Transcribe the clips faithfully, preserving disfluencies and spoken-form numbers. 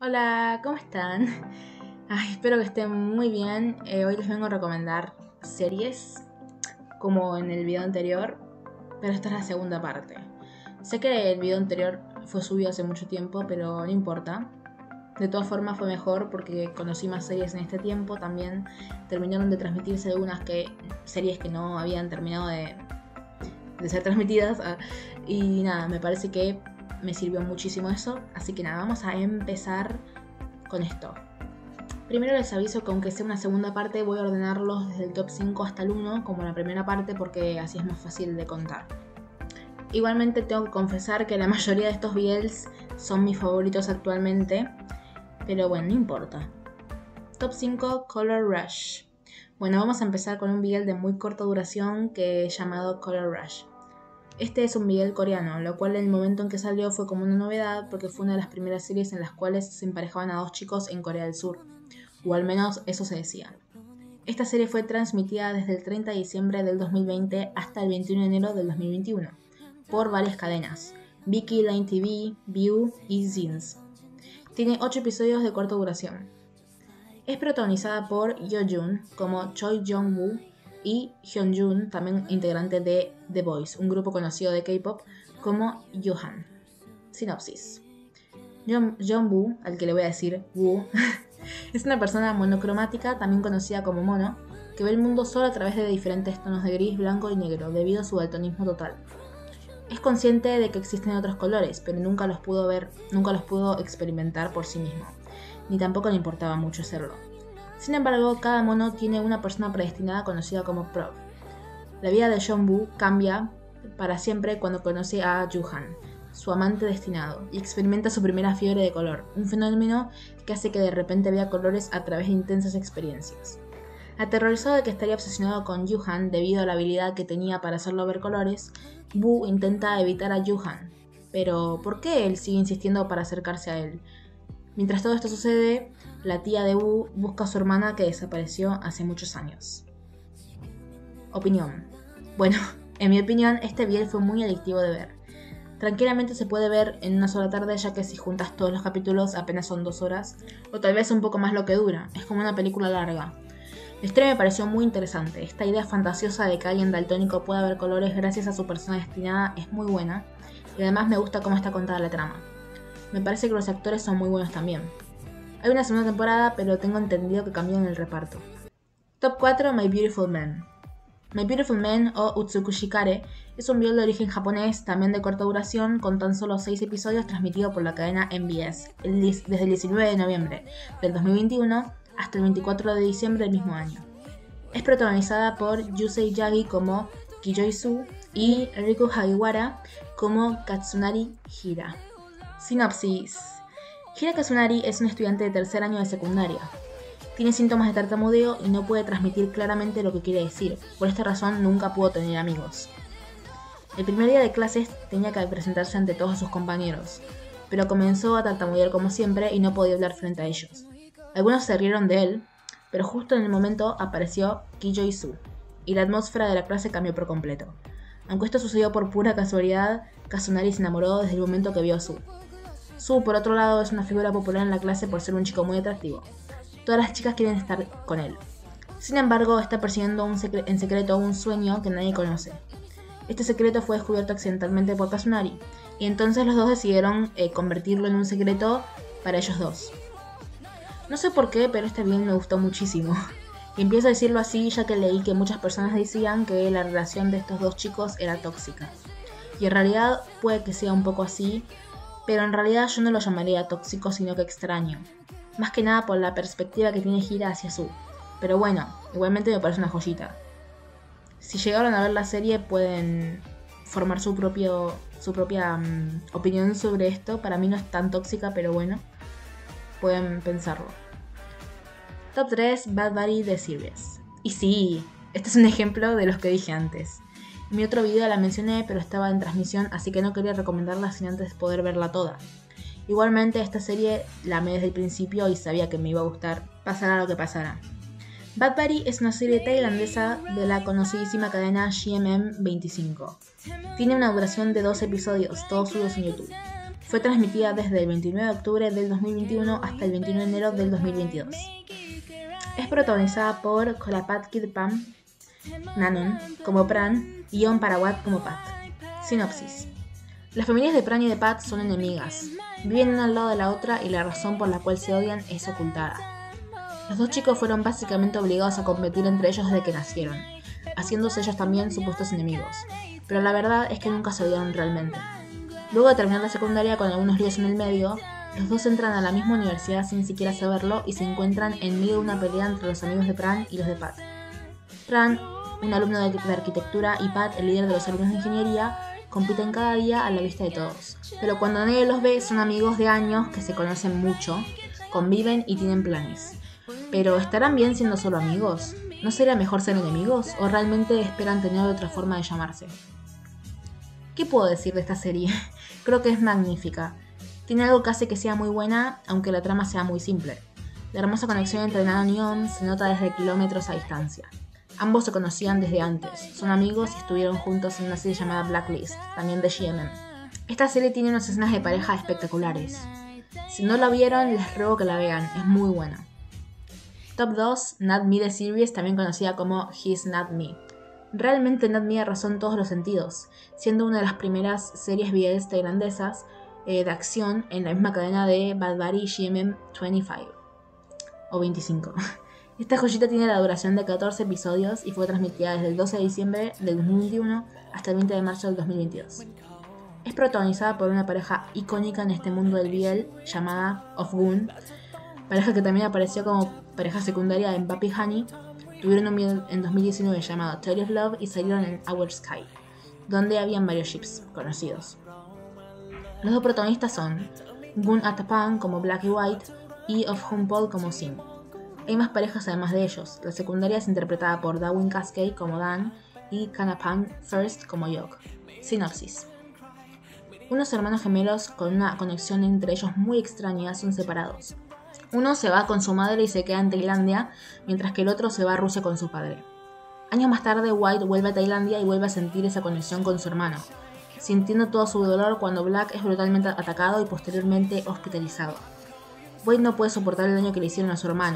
Hola, ¿cómo están? Ay, espero que estén muy bien. Eh, hoy les vengo a recomendar series, como en el video anterior, pero esta es la segunda parte. Sé que el video anterior fue subido hace mucho tiempo, pero no importa. De todas formas fue mejor porque conocí más series en este tiempo. También terminaron de transmitirse algunas que, series que no habían terminado de, de ser transmitidas. ah, Y nada, me parece que me sirvió muchísimo eso. Así que nada, vamos a empezar con esto. Primero les aviso que aunque sea una segunda parte, voy a ordenarlos desde el top cinco hasta el uno, como la primera parte, porque así es más fácil de contar. Igualmente tengo que confesar que la mayoría de estos B Ls son mis favoritos actualmente, pero bueno, no importa. Top cinco, Color Rush. Bueno, vamos a empezar con un B L de muy corta duración que es llamado Color Rush. Este es un B L coreano, lo cual en el momento en que salió fue como una novedad porque fue una de las primeras series en las cuales se emparejaban a dos chicos en Corea del Sur, o al menos eso se decía. Esta serie fue transmitida desde el treinta de diciembre del dos mil veinte hasta el veintiuno de enero del dos mil veintiuno, por varias cadenas, Viki, Line T V, View y Zins. Tiene ocho episodios de corta duración. Es protagonizada por Yeojun como Choi Jong-woo y Hyunjun, también integrante de The Boys, un grupo conocido de K-pop, como Yuhan. Sinopsis. Jong-woo, al que le voy a decir Woo, es una persona monocromática, también conocida como mono, que ve el mundo solo a través de diferentes tonos de gris, blanco y negro, debido a su daltonismo total. Es consciente de que existen otros colores, pero nunca los pudo ver, nunca los pudo experimentar por sí mismo, ni tampoco le importaba mucho hacerlo. Sin embargo, cada mono tiene una persona predestinada conocida como Prov. La vida de Jong-woo cambia para siempre cuando conoce a Yuhan, su amante destinado, y experimenta su primera fiebre de color, un fenómeno que hace que de repente vea colores a través de intensas experiencias. Aterrorizado de que estaría obsesionado con Yuhan debido a la habilidad que tenía para hacerlo ver colores, Woo intenta evitar a Yuhan. Pero, ¿por qué él sigue insistiendo para acercarse a él? Mientras todo esto sucede, la tía de Woo busca a su hermana que desapareció hace muchos años. Opinión. Bueno, en mi opinión, este B L fue muy adictivo de ver. Tranquilamente se puede ver en una sola tarde, ya que si juntas todos los capítulos apenas son dos horas, o tal vez un poco más lo que dura, es como una película larga. La historia me pareció muy interesante, esta idea fantasiosa de que alguien daltónico pueda ver colores gracias a su persona destinada es muy buena, y además me gusta cómo está contada la trama. Me parece que los actores son muy buenos también. Hay una segunda temporada, pero tengo entendido que cambiaron el reparto. Top cuatro, My Beautiful Man. My Beautiful Man o Utsukushikare es un B L de origen japonés, también de corta duración, con tan solo seis episodios transmitido por la cadena M B S, desde el diecinueve de noviembre del dos mil veintiuno hasta el veinticuatro de diciembre del mismo año. Es protagonizada por Yusei Yagi como Kiyoisu y Riku Hagiwara como Katsunari Hira. Sinopsis. Hira Katsunari es un estudiante de tercer año de secundaria. Tiene síntomas de tartamudeo y no puede transmitir claramente lo que quiere decir. Por esta razón nunca pudo tener amigos. El primer día de clases tenía que presentarse ante todos sus compañeros, pero comenzó a tartamudear como siempre y no podía hablar frente a ellos. Algunos se rieron de él, pero justo en el momento apareció Kiyoisu, y la atmósfera de la clase cambió por completo. Aunque esto sucedió por pura casualidad, Katsunari se enamoró desde el momento que vio a Su. Su, por otro lado, es una figura popular en la clase por ser un chico muy atractivo. Todas las chicas quieren estar con él. Sin embargo, está persiguiendo un secre- en secreto un sueño que nadie conoce. Este secreto fue descubierto accidentalmente por Katsunari, y entonces los dos decidieron eh, convertirlo en un secreto para ellos dos. No sé por qué, pero este bien me gustó muchísimo. Y empiezo a decirlo así ya que leí que muchas personas decían que la relación de estos dos chicos era tóxica. Y en realidad puede que sea un poco así, pero en realidad yo no lo llamaría tóxico sino que extraño. Más que nada por la perspectiva que tiene Hira hacia Su. Pero bueno, igualmente me parece una joyita. Si llegaron a ver la serie pueden formar su, propio, su propia um, opinión sobre esto. Para mí no es tan tóxica, pero bueno, pueden pensarlo. Top tres, Bad Bunny The Series. Y sí, este es un ejemplo de los que dije antes. En mi otro video la mencioné, pero estaba en transmisión, así que no quería recomendarla sin antes poder verla toda. Igualmente esta serie la amé desde el principio y sabía que me iba a gustar, pasara lo que pasara. Bad Bunny es una serie tailandesa de la conocidísima cadena G M M veinticinco. Tiene una duración de dos episodios, todos subidos en YouTube. Fue transmitida desde el veintinueve de octubre del dos mil veintiuno hasta el veintiuno de enero del dos mil veintidós. Es protagonizada por Kolapat Kidpam Nanon como Pran y Yon Parawat como Pat. Sinopsis. Las familias de Pran y de Pat son enemigas. Viven una al lado de la otra y la razón por la cual se odian es ocultada. Los dos chicos fueron básicamente obligados a competir entre ellos desde que nacieron, haciéndose ellos también supuestos enemigos. Pero la verdad es que nunca se odiaron realmente. Luego de terminar la secundaria con algunos líos en el medio, los dos entran a la misma universidad sin siquiera saberlo y se encuentran en medio de una pelea entre los amigos de Pran y los de Pat. Pran, un alumno de arquitectura, y Pat, el líder de los alumnos de ingeniería, compiten cada día a la vista de todos. Pero cuando nadie los ve, son amigos de años que se conocen mucho, conviven y tienen planes. Pero ¿estarán bien siendo solo amigos? ¿No sería mejor ser enemigos? ¿O realmente esperan tener otra forma de llamarse? ¿Qué puedo decir de esta serie? Creo que es magnífica. Tiene algo que hace que sea muy buena, aunque la trama sea muy simple. La hermosa conexión entre Nanon y Yon se nota desde kilómetros a distancia. Ambos se conocían desde antes, son amigos y estuvieron juntos en una serie llamada Blacklist, también de G M M. Esta serie tiene unas escenas de pareja espectaculares. Si no la vieron, les ruego que la vean, es muy buena. Top dos, Not Me The Series, también conocida como He's Not Me. Realmente Not Me arrasó en todos los sentidos, siendo una de las primeras series B Ls tailandesas eh, de acción en la misma cadena de Bad Bunny y G M M veinticinco o veinticinco. Esta joyita tiene la duración de catorce episodios y fue transmitida desde el doce de diciembre del dos mil veintiuno hasta el veinte de marzo del dos mil veintidós. Es protagonizada por una pareja icónica en este mundo del B L llamada Of Boon, pareja que también apareció como pareja secundaria en Papi Honey. Tuvieron un video en dos mil diecinueve llamado Tale of Love y salieron en Our Sky, donde habían varios ships conocidos. Los dos protagonistas son Boon Attapan como Black y White y Of Humpol como Sin. Hay más parejas además de ellos. La secundaria es interpretada por Dawin Cascade como Dan y Kanapan First como Yok. Sinopsis. Unos hermanos gemelos con una conexión entre ellos muy extraña son separados. Uno se va con su madre y se queda en Tailandia, mientras que el otro se va a Rusia con su padre. Años más tarde, White vuelve a Tailandia y vuelve a sentir esa conexión con su hermano, sintiendo todo su dolor cuando Black es brutalmente atacado y posteriormente hospitalizado. White no puede soportar el daño que le hicieron a su hermano.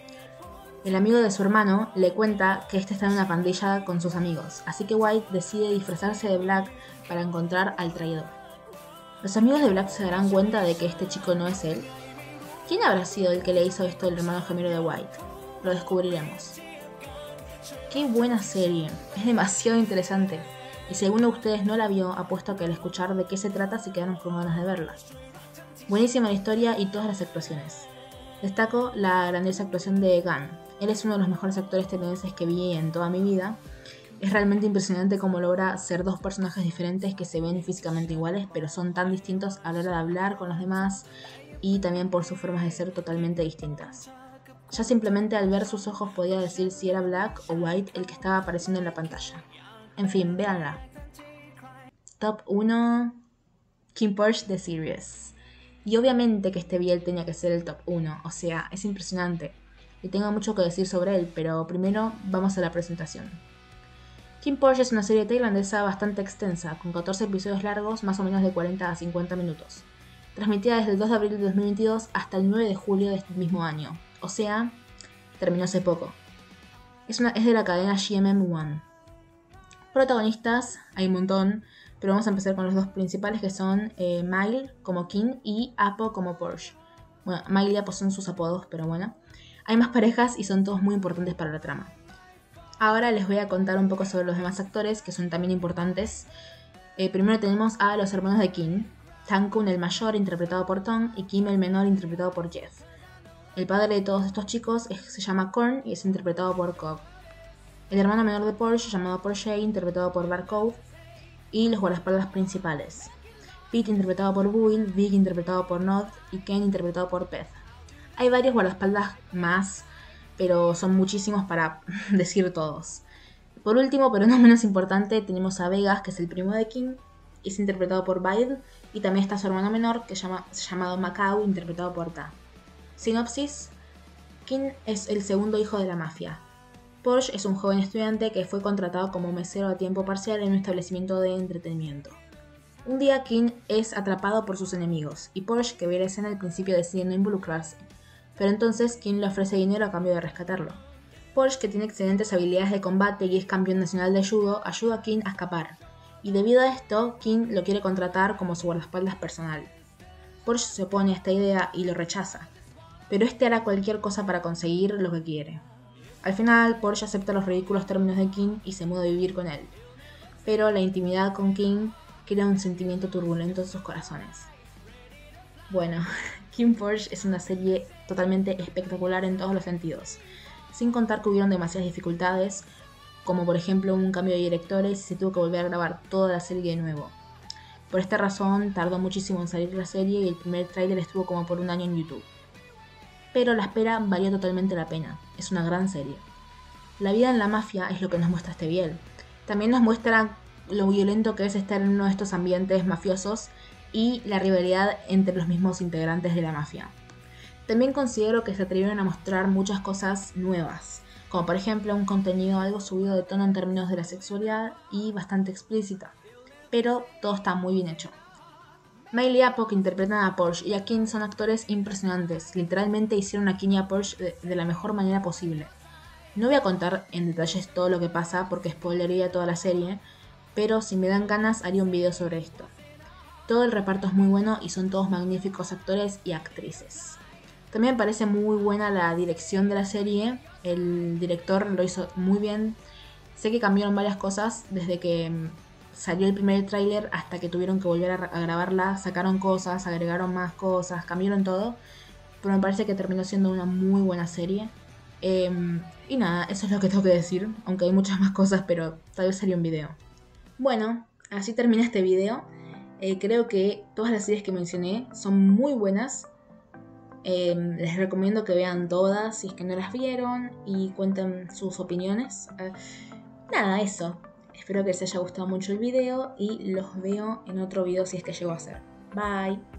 El amigo de su hermano le cuenta que este está en una pandilla con sus amigos, así que White decide disfrazarse de Black para encontrar al traidor. Los amigos de Black se darán cuenta de que este chico no es él. ¿Quién habrá sido el que le hizo esto al hermano gemelo de White? Lo descubriremos. ¡Qué buena serie! Es demasiado interesante. Y si alguno de ustedes no la vio, apuesto a que al escuchar de qué se trata se quedaron con ganas de verla. Buenísima la historia y todas las actuaciones. Destaco la grandiosa actuación de Gunn. Él es uno de los mejores actores tailandeses que vi en toda mi vida. Es realmente impresionante cómo logra ser dos personajes diferentes que se ven físicamente iguales, pero son tan distintos a la hora de hablar con los demás y también por sus formas de ser totalmente distintas. Ya simplemente al ver sus ojos podía decir si era Black o White el que estaba apareciendo en la pantalla. En fin, véanla. Top uno, Kim Porsche The Series. Y obviamente que este B L tenía que ser el top uno, o sea, es impresionante. Y tengo mucho que decir sobre él, pero primero vamos a la presentación. Kim Porsche es una serie tailandesa bastante extensa, con catorce episodios largos, más o menos de cuarenta a cincuenta minutos. Transmitida desde el dos de abril de dos mil veintidós hasta el nueve de julio de este mismo año. O sea, terminó hace poco. Es, una, es de la cadena G M M One. Protagonistas, hay un montón, pero vamos a empezar con los dos principales que son eh, Mile como Kim y Apo como Porsche. Bueno, Mile y Apo son sus apodos, pero bueno. Hay más parejas y son todos muy importantes para la trama. Ahora les voy a contar un poco sobre los demás actores que son también importantes. Eh, primero tenemos a los hermanos de Kim. Tangkun el mayor, interpretado por Tong, y Kim el menor, interpretado por Jeff. El padre de todos estos chicos es, se llama Korn y es interpretado por Cobb. El hermano menor de Porsche, llamado Porsche, interpretado por Barkov. Y los guardaespaldas principales. Pete, interpretado por Buil, Vic, interpretado por Nod, y Ken, interpretado por Peth. Hay varios guardaespaldas más, pero son muchísimos para decir todos. Por último, pero no menos importante, tenemos a Vegas, que es el primo de Kim, y es interpretado por Bide, y también está su hermano menor, que es llama, llamado Macau, interpretado por Ta. Sinopsis: Kim es el segundo hijo de la mafia. Porsche es un joven estudiante que fue contratado como mesero a tiempo parcial en un establecimiento de entretenimiento. Un día King es atrapado por sus enemigos y Porsche, que ve la escena al principio, decide no involucrarse, pero entonces King le ofrece dinero a cambio de rescatarlo. Porsche, que tiene excelentes habilidades de combate y es campeón nacional de judo, ayuda a King a escapar, y debido a esto, King lo quiere contratar como su guardaespaldas personal. Porsche se opone a esta idea y lo rechaza, pero este hará cualquier cosa para conseguir lo que quiere. Al final, Porsche acepta los ridículos términos de King y se muda a vivir con él, pero la intimidad con King crea un sentimiento turbulento en sus corazones. Bueno, King Porsche es una serie totalmente espectacular en todos los sentidos, sin contar que hubieron demasiadas dificultades, como por ejemplo un cambio de directores y se tuvo que volver a grabar toda la serie de nuevo. Por esta razón tardó muchísimo en salir la serie y el primer tráiler estuvo como por un año en YouTube. Pero la espera valió totalmente la pena, es una gran serie. La vida en la mafia es lo que nos muestra este Biel. También nos muestra lo violento que es estar en uno de estos ambientes mafiosos y la rivalidad entre los mismos integrantes de la mafia. También considero que se atrevieron a mostrar muchas cosas nuevas, como por ejemplo un contenido algo subido de tono en términos de la sexualidad y bastante explícita, pero todo está muy bien hecho. Miley y Apo, que interpretan a Porsche, y a King son actores impresionantes, literalmente hicieron a King y a Porsche de, de la mejor manera posible. No voy a contar en detalles todo lo que pasa porque spoilería toda la serie, pero si me dan ganas haría un video sobre esto. Todo el reparto es muy bueno y son todos magníficos actores y actrices. También me parece muy buena la dirección de la serie, el director lo hizo muy bien. Sé que cambiaron varias cosas desde que salió el primer tráiler hasta que tuvieron que volver a, a grabarla, sacaron cosas, agregaron más cosas, cambiaron todo, pero me parece que terminó siendo una muy buena serie. Eh, y nada, eso es lo que tengo que decir, aunque hay muchas más cosas, pero tal vez haría un video. Bueno, así termina este video. Eh, creo que todas las series que mencioné son muy buenas. Eh, les recomiendo que vean todas si es que no las vieron y cuenten sus opiniones. Eh, nada, eso. Espero que les haya gustado mucho el video y los veo en otro video si es que llego a hacer. Bye.